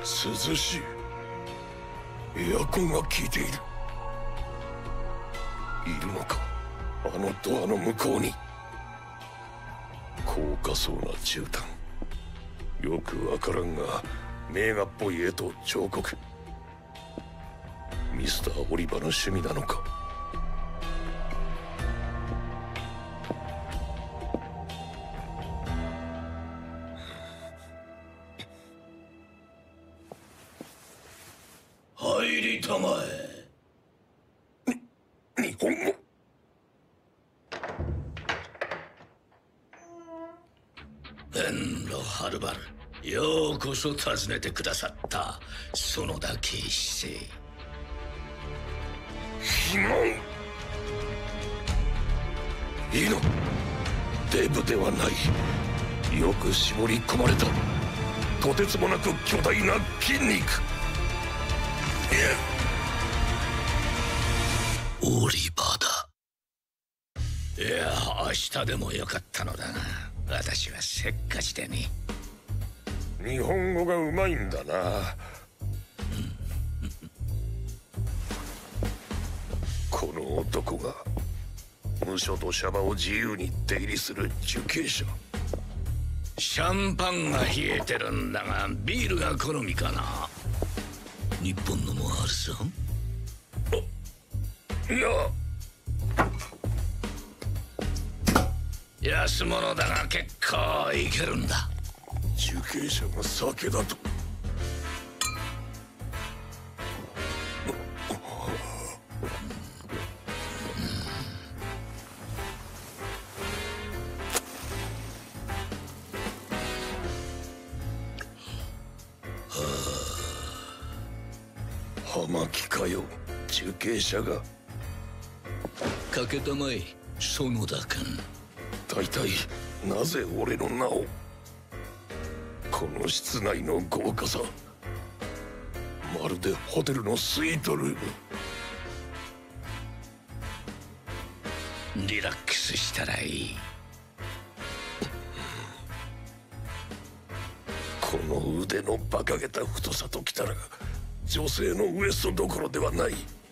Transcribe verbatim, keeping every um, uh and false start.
涼しい。エアコンが効いている。いるのか、あのドアの向こうに。高価そうな絨毯、よくわからんが名画っぽい絵と彫刻。ミスターオリバーの趣味なのか。入りたまえ。に日本語。 遠路はるばるようこそ訪ねてくださった園田警視正。 ヒモンいいの。デブではない。よく絞り込まれたとてつもなく巨大な筋肉。 オリバーだ。いや、明日でもよかったのだが、私はせっかちでね。 日本語がうまいんだな。この男が無所とシャバを自由に出入りする受刑者。 シャンパンが冷えてるんだが、ビールが好みかな。日本のもあるさ。 いや、 安物だが結構いけるんだ。 受刑者が酒だと。葉巻かよ、受刑者が。 かけたまえ、園田君。 大体なぜ俺の名を。この室内の豪華さ、まるでホテルのスイートルーム。リラックスしたらいい。 この腕の馬鹿げた太さときたら女性のウエストどころではない。